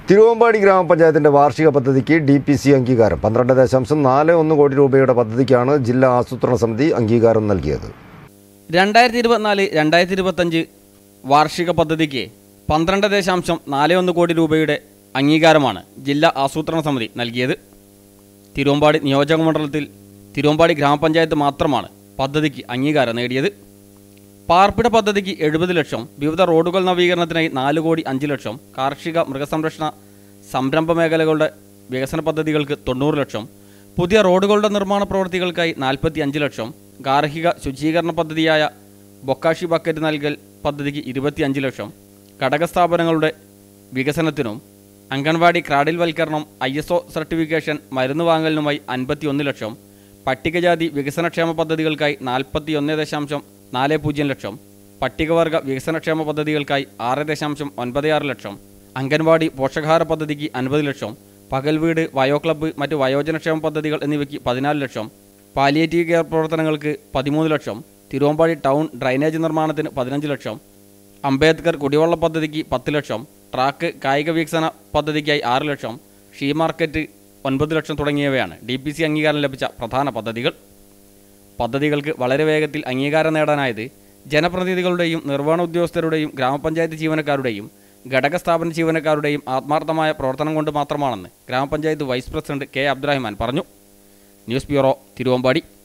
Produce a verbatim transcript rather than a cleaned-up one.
തിരുവമ്പാടി ഗ്രാമപഞ്ചായത്തിന്റെ വാർഷിക പദ്ധതിക്ക് ഡി പി സി അംഗീകാരം. പന്ത്രണ്ട് ദശാംശം നാല് ഒന്ന് കോടി രൂപയുടെ പദ്ധതിക്കാണ് ജില്ലാ ആസൂത്രണ സമിതി അംഗീകാരം നൽകിയത്. രണ്ടായിരത്തി ഇരുപത്തിനാല് രണ്ടായിരത്തി ഇരുപത്തഞ്ച് വാർഷിക പദ്ധതിക്ക് പന്ത്രണ്ട് ദശാംശം നാല് ഒന്ന് കോടി രൂപയുടെ അംഗീകാരമാണ് ജില്ലാ ആസൂത്രണ സമിതി നൽകിയത്. തിരുവമ്പാടി നിയോജക മണ്ഡലത്തിൽ തിരുവമ്പാടി ഗ്രാമപഞ്ചായത്ത് മാത്രമാണ് പദ്ധതിക്ക് അംഗീകാരം നേടിയത്. പാർപ്പിട പദ്ധതിക്ക് എഴുപത് ലക്ഷം, വിവിധ റോഡുകൾ നവീകരണത്തിനായി നാല് കോടി അഞ്ച് ലക്ഷം, കാർഷിക മൃഗസംരക്ഷണ സംരംഭ മേഖലകളുടെ വികസന പദ്ധതികൾക്ക് തൊണ്ണൂറ് ലക്ഷം, പുതിയ റോഡുകളുടെ നിർമ്മാണ പ്രവൃത്തികൾക്കായി നാൽപ്പത്തി അഞ്ച് ലക്ഷം, ഗാർഹിക ശുചീകരണ പദ്ധതിയായ ബൊക്കാഷി ബക്കറ്റ് നൽകൽ പദ്ധതിക്ക് ഇരുപത്തി അഞ്ച് ലക്ഷം, ഘടക സ്ഥാപനങ്ങളുടെ വികസനത്തിനും അംഗൻവാടി ക്രാഡിൽവൽക്കരണം, ഐ എസ് ഒ സർട്ടിഫിക്കേഷൻ, മരുന്ന് വാങ്ങലിനുമായി അൻപത്തി ഒന്ന് ലക്ഷം, പട്ടികജാതി വികസനക്ഷേമ പദ്ധതികൾക്കായി നാൽപ്പത്തി ഒന്ന് ദശാംശം നാല് പൂജ്യം ലക്ഷം, പട്ടികവർഗ വികസനക്ഷേമ പദ്ധതികൾക്കായി ആറ് ദശാംശം ഒൻപത് ആറ് ലക്ഷം, അംഗൻവാടി പോഷകാഹാര പദ്ധതിക്ക് അൻപത് ലക്ഷം, പകൽ വീട്, വയോ ക്ലബ്ബ്, മറ്റ് വയോജനക്ഷേമ പദ്ധതികൾ എന്നിവയ്ക്ക് പതിനാല് ലക്ഷം, പാലിയേറ്റീവ് കെയർ പ്രവർത്തനങ്ങൾക്ക് പതിമൂന്ന് ലക്ഷം, തിരുവമ്പാടി ടൗൺ ഡ്രൈനേജ് നിർമ്മാണത്തിന് പതിനഞ്ച് ലക്ഷം, അംബേദ്കർ കുടിവെള്ള പദ്ധതിക്ക് പത്ത് ലക്ഷം, ട്രാക്ക് കായിക വികസന പദ്ധതിക്കായി ആറ് ലക്ഷം, ഷീ മാർക്കറ്റ് ഒൻപത് ലക്ഷം തുടങ്ങിയവയാണ് ഡി പി സി അംഗീകാരം ലഭിച്ച പ്രധാന പദ്ധതികൾ. പദ്ധതികൾക്ക് വളരെ വേഗത്തിൽ അംഗീകാരം നേടാനായത് ജനപ്രതിനിധികളുടെയും നിർവഹണ ഉദ്യോഗസ്ഥരുടെയും ഗ്രാമപഞ്ചായത്ത് ജീവനക്കാരുടെയും ഘടക സ്ഥാപന ജീവനക്കാരുടെയും ആത്മാർത്ഥമായ പ്രവർത്തനം കൊണ്ട് മാത്രമാണെന്ന് ഗ്രാമപഞ്ചായത്ത് വൈസ് പ്രസിഡന്റ് കെ അബ്ദുറഹ്മാൻ പറഞ്ഞു. News bureau, Thiruvambady.